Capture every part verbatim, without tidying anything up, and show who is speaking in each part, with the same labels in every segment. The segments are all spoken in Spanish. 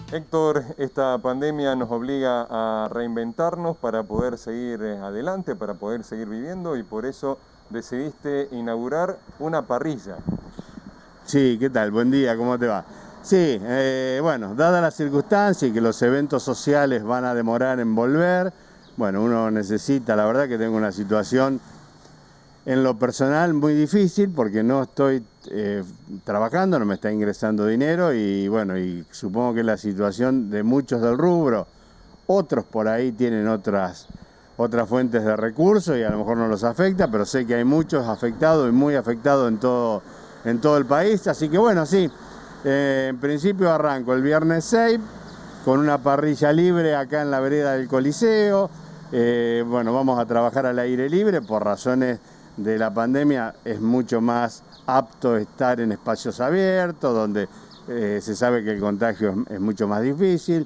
Speaker 1: Héctor, esta pandemia nos obliga a reinventarnos para poder seguir adelante, para poder seguir viviendo, y por eso decidiste inaugurar una parrilla.
Speaker 2: Sí, ¿qué tal? Buen día, ¿cómo te va? Sí, eh, bueno, dada la circunstancia y que los eventos sociales van a demorar en volver, bueno, uno necesita, la verdad que tengo una situación en lo personal muy difícil porque no estoy eh, trabajando, no me está ingresando dinero y bueno, y supongo que es la situación de muchos del rubro. Otros por ahí tienen otras, otras fuentes de recursos y a lo mejor no los afecta, pero sé que hay muchos afectados y muy afectados en todo, en todo el país. Así que bueno, sí, eh, en principio arranco el viernes seis con una parrilla libre acá en la vereda del Coliseo. Eh, bueno, vamos a trabajar al aire libre por razones de la pandemia. Es mucho más apto estar en espacios abiertos, donde eh, se sabe que el contagio es, es mucho más difícil.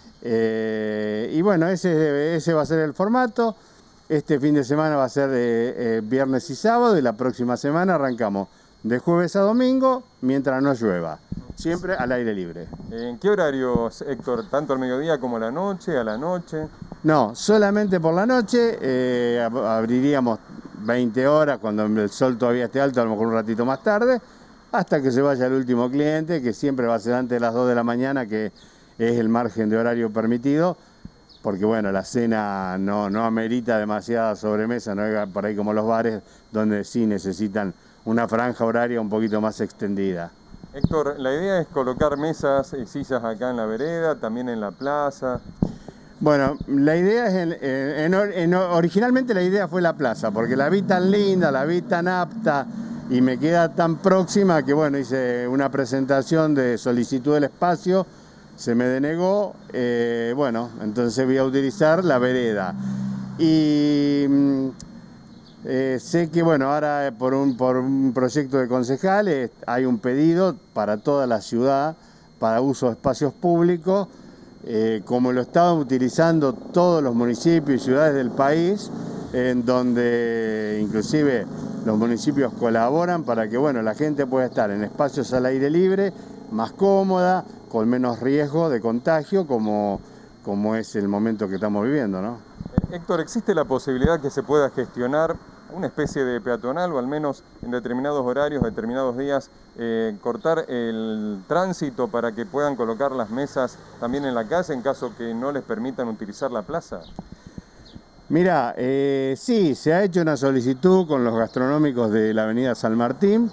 Speaker 2: Eh, y bueno, ese, ese va a ser el formato. Este fin de semana va a ser eh, eh, viernes y sábado, y la próxima semana arrancamos de jueves a domingo mientras no llueva. Siempre al aire libre.
Speaker 1: ¿En qué horarios, Héctor? ¿Tanto al mediodía como a la noche, a la noche?
Speaker 2: No, solamente por la noche. Eh, abriríamos veinte horas, cuando el sol todavía esté alto, a lo mejor un ratito más tarde, hasta que se vaya el último cliente, que siempre va a ser antes de las dos de la mañana, que es el margen de horario permitido, porque bueno, la cena no, no amerita demasiada sobremesa, no es por ahí como los bares, donde sí necesitan una franja horaria un poquito más extendida.
Speaker 1: Héctor, la idea es colocar mesas y sillas acá en la vereda, también en la plaza.
Speaker 2: Bueno, la idea es, en, en, en, originalmente la idea fue la plaza, porque la vi tan linda, la vi tan apta y me queda tan próxima que bueno, hice una presentación de solicitud del espacio, se me denegó, eh, bueno, entonces voy a utilizar la vereda. Y eh, sé que bueno, ahora por un, por un proyecto de concejales hay un pedido para toda la ciudad para uso de espacios públicos. Eh, como lo estaban utilizando todos los municipios y ciudades del país, en donde inclusive los municipios colaboran para que bueno, la gente pueda estar en espacios al aire libre, más cómoda, con menos riesgo de contagio, como, como es el momento que estamos viviendo, ¿no?
Speaker 1: Héctor, ¿existe la posibilidad que se pueda gestionar una especie de peatonal, o al menos en determinados horarios, determinados días, eh, cortar el tránsito para que puedan colocar las mesas también en la calle en caso que no les permitan utilizar la plaza?
Speaker 2: Mira, eh, sí, se ha hecho una solicitud con los gastronómicos de la avenida San Martín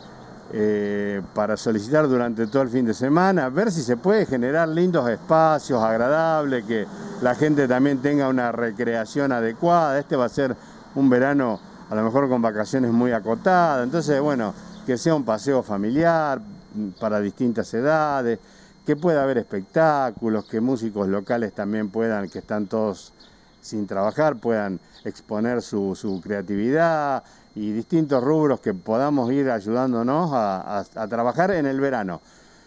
Speaker 2: eh, para solicitar durante todo el fin de semana, ver si se puede generar lindos espacios agradables, que la gente también tenga una recreación adecuada. Este va a ser un verano a lo mejor con vacaciones muy acotadas, entonces bueno, que sea un paseo familiar para distintas edades, que pueda haber espectáculos, que músicos locales también puedan, que están todos sin trabajar, puedan exponer su, su creatividad y distintos rubros que podamos ir ayudándonos a, a, a trabajar en el verano.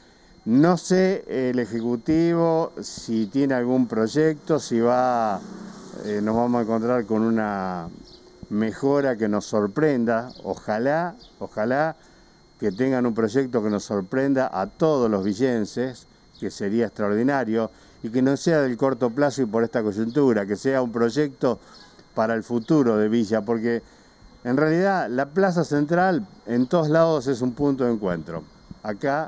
Speaker 2: No sé el Ejecutivo si tiene algún proyecto, si va, eh, nos vamos a encontrar con una mejora que nos sorprenda. Ojalá, ojalá que tengan un proyecto que nos sorprenda a todos los villenses, que sería extraordinario, y que no sea del corto plazo y por esta coyuntura, que sea un proyecto para el futuro de Villa, porque en realidad la Plaza Central en todos lados es un punto de encuentro. Acá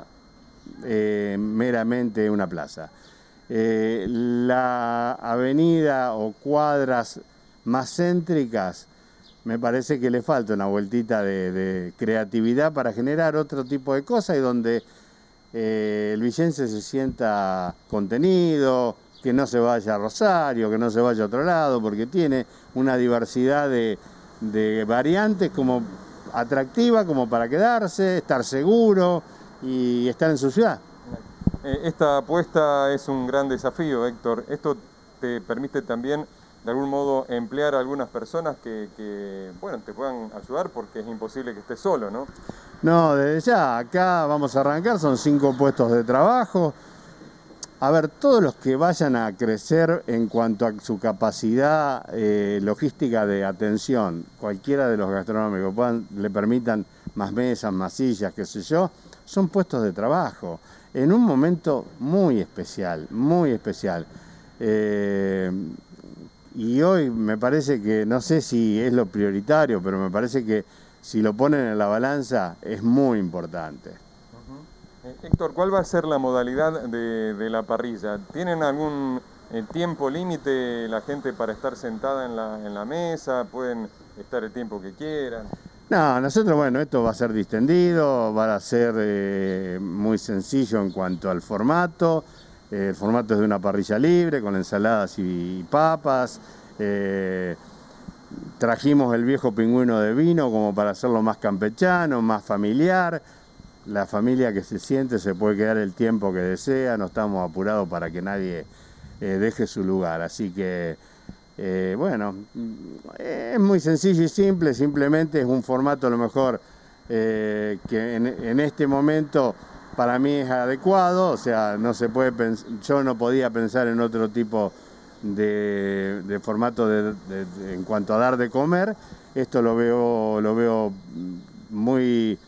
Speaker 2: eh, meramente una plaza. Eh, la avenida o cuadras más céntricas, me parece que le falta una vueltita de, de creatividad para generar otro tipo de cosas y donde eh, el villense se sienta contenido, que no se vaya a Rosario, que no se vaya a otro lado, porque tiene una diversidad de, de variantes como atractiva, como para quedarse, estar seguro y estar en su ciudad.
Speaker 1: Esta apuesta es un gran desafío, Héctor. Esto te permite también de algún modo emplear a algunas personas que, que, bueno, te puedan ayudar, porque es imposible que estés solo, ¿no?
Speaker 2: No, desde ya, acá vamos a arrancar, son cinco puestos de trabajo. A ver, todos los que vayan a crecer en cuanto a su capacidad eh, logística de atención, cualquiera de los gastronómicos, puedan, le permitan más mesas, más sillas, qué sé yo, son puestos de trabajo, en un momento muy especial, muy especial. Eh, y hoy me parece que, no sé si es lo prioritario, pero me parece que si lo ponen en la balanza es muy importante.
Speaker 1: Uh-huh. eh, Héctor, ¿cuál va a ser la modalidad de, de la parrilla? ¿Tienen algún eh, tiempo límite la gente para estar sentada en la, en la mesa? ¿Pueden estar el tiempo que quieran?
Speaker 2: No, nosotros, bueno, esto va a ser distendido, va a ser eh, muy sencillo en cuanto al formato. Eh, el formato es de una parrilla libre, con ensaladas y papas. Eh, trajimos el viejo pingüino de vino como para hacerlo más campechano, más familiar. La familia que se siente se puede quedar el tiempo que desea, no estamos apurados para que nadie eh, deje su lugar. Así que... Eh, bueno, es muy sencillo y simple, simplemente es un formato a lo mejor eh, que en, en este momento para mí es adecuado, o sea, no se puede yo no podía pensar en otro tipo de, de formato de, de, de, en cuanto a dar de comer. Esto lo veo, lo veo muy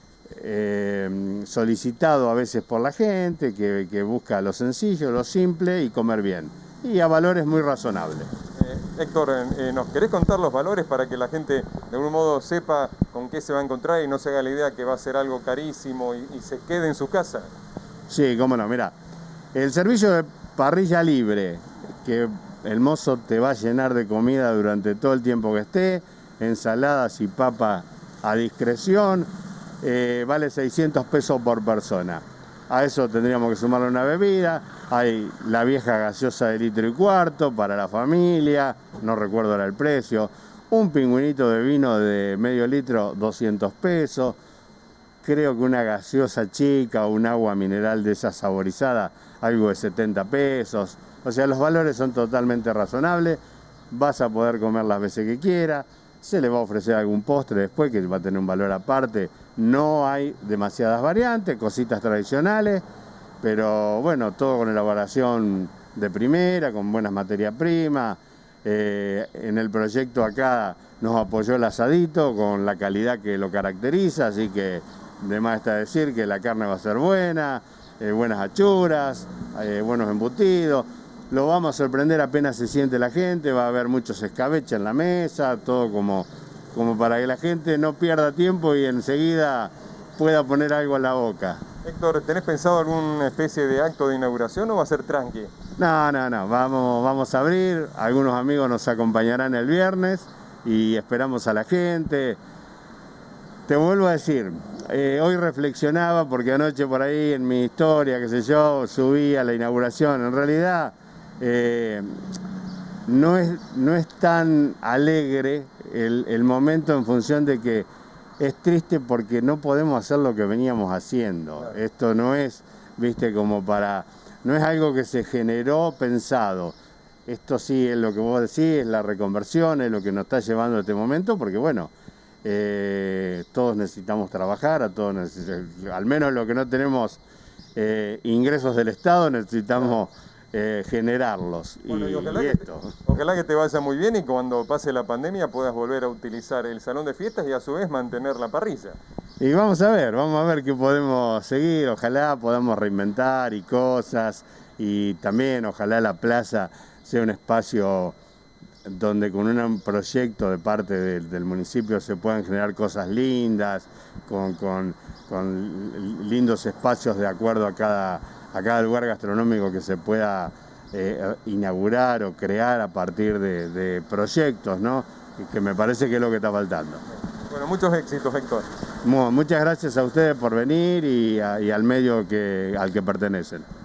Speaker 2: eh, solicitado a veces por la gente que, que busca lo sencillo, lo simple y comer bien, y a valores muy razonables.
Speaker 1: Héctor, eh, ¿nos querés contar los valores para que la gente de algún modo sepa con qué se va a encontrar y no se haga la idea que va a ser algo carísimo y, y se quede en su casa?
Speaker 2: Sí, cómo no, mirá, el servicio de parrilla libre, que el mozo te va a llenar de comida durante todo el tiempo que esté, ensaladas y papa a discreción, eh, vale seiscientos pesos por persona. A eso tendríamos que sumarle una bebida. Hay la vieja gaseosa de litro y cuarto para la familia, no recuerdo ahora el precio. Un pingüinito de vino de medio litro, doscientos pesos. Creo que una gaseosa chica o un agua mineral de esa saborizada, algo de setenta pesos. O sea, los valores son totalmente razonables. Vas a poder comer las veces que quieras. Se le va a ofrecer algún postre después que va a tener un valor aparte. No hay demasiadas variantes, cositas tradicionales, pero bueno, todo con elaboración de primera, con buenas materias primas. Eh, en el proyecto acá nos apoyó el asadito con la calidad que lo caracteriza, así que de más está decir que la carne va a ser buena, eh, buenas achuras, eh, buenos embutidos. Lo vamos a sorprender apenas se siente la gente, va a haber muchos escabeches en la mesa, todo como, como para que la gente no pierda tiempo y enseguida pueda poner algo en la boca.
Speaker 1: Héctor, ¿tenés pensado alguna especie de acto de inauguración o va a ser tranqui?
Speaker 2: No, no, no, vamos, vamos a abrir, algunos amigos nos acompañarán el viernes y esperamos a la gente. Te vuelvo a decir, eh, hoy reflexionaba porque anoche por ahí en mi historia, qué sé yo, subí a la inauguración. En realidad eh, no, es, no es tan alegre el, el momento en función de que es triste porque no podemos hacer lo que veníamos haciendo. Claro. Esto no es, viste, como para... No es algo que se generó pensado. Esto sí es lo que vos decís, es la reconversión, es lo que nos está llevando a este momento, porque bueno, eh, todos necesitamos trabajar, a todos necesitamos, al menos lo que no tenemos eh, ingresos del Estado, necesitamos eh, generarlos.
Speaker 1: Bueno, y, y, ojalá,
Speaker 2: y
Speaker 1: que
Speaker 2: esto.
Speaker 1: Te, ojalá que te vaya muy bien y cuando pase la pandemia puedas volver a utilizar el salón de fiestas y a su vez mantener la parrilla.
Speaker 2: Y vamos a ver, vamos a ver qué podemos seguir, ojalá podamos reinventar y cosas, y también ojalá la plaza sea un espacio donde con un proyecto de parte de, del municipio se puedan generar cosas lindas, con, con, con lindos espacios de acuerdo a cada, a cada lugar gastronómico que se pueda eh, inaugurar o crear a partir de, de proyectos, ¿no? Que me parece que es lo que está faltando.
Speaker 1: Bueno, muchos éxitos, Héctor.
Speaker 2: Muchas gracias a ustedes por venir y, a, y al medio que, al que pertenecen.